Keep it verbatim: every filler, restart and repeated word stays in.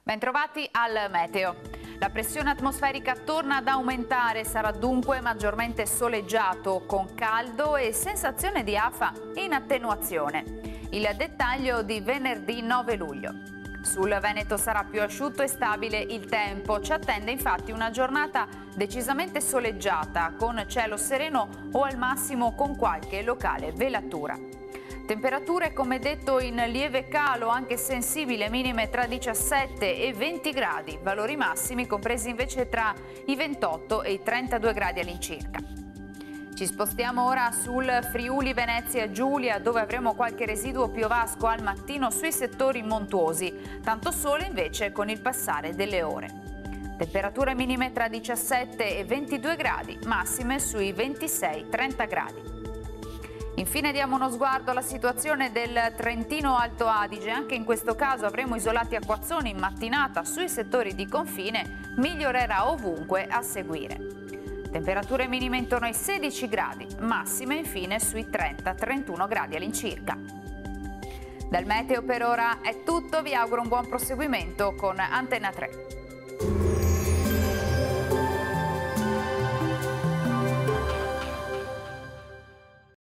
Bentrovati al meteo. La pressione atmosferica torna ad aumentare, sarà dunque maggiormente soleggiato, con caldo e sensazione di afa in attenuazione. Il dettaglio di venerdì nove luglio. Sul Veneto sarà più asciutto e stabile il tempo. Ci attende infatti una giornata decisamente soleggiata, con cielo sereno o al massimo con qualche locale velatura. Temperature, come detto, in lieve calo, anche sensibile, minime tra diciassette e venti gradi, valori massimi compresi invece tra i ventotto e i trentadue gradi all'incirca. Ci spostiamo ora sul Friuli Venezia Giulia, dove avremo qualche residuo piovasco al mattino sui settori montuosi, tanto sole invece con il passare delle ore. Temperature minime tra diciassette e ventidue gradi, massime sui ventisei trenta gradi. Infine diamo uno sguardo alla situazione del Trentino Alto Adige. Anche in questo caso avremo isolati acquazzoni in mattinata sui settori di confine, migliorerà ovunque a seguire. Temperature minime intorno ai sedici gradi, massime infine sui trenta trentuno gradi all'incirca. Dal meteo per ora è tutto, vi auguro un buon proseguimento con Antena tre.